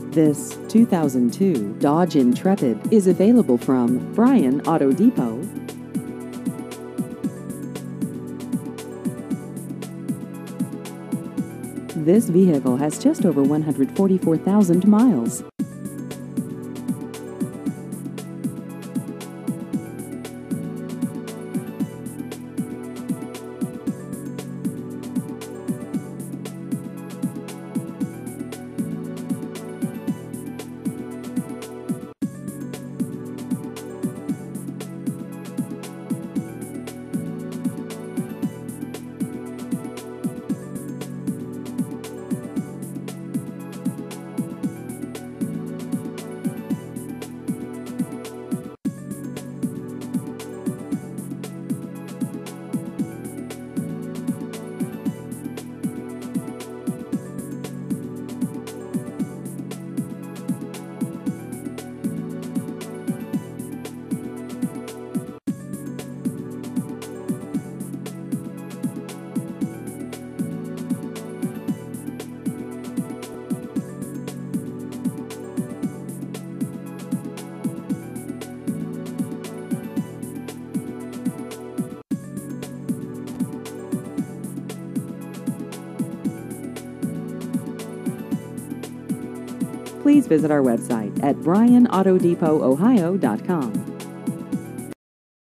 This 2002 Dodge Intrepid is available from Bryan Auto Depot. This vehicle has just over 144,000 miles. Please visit our website at BryanAutoDepotOhio.com.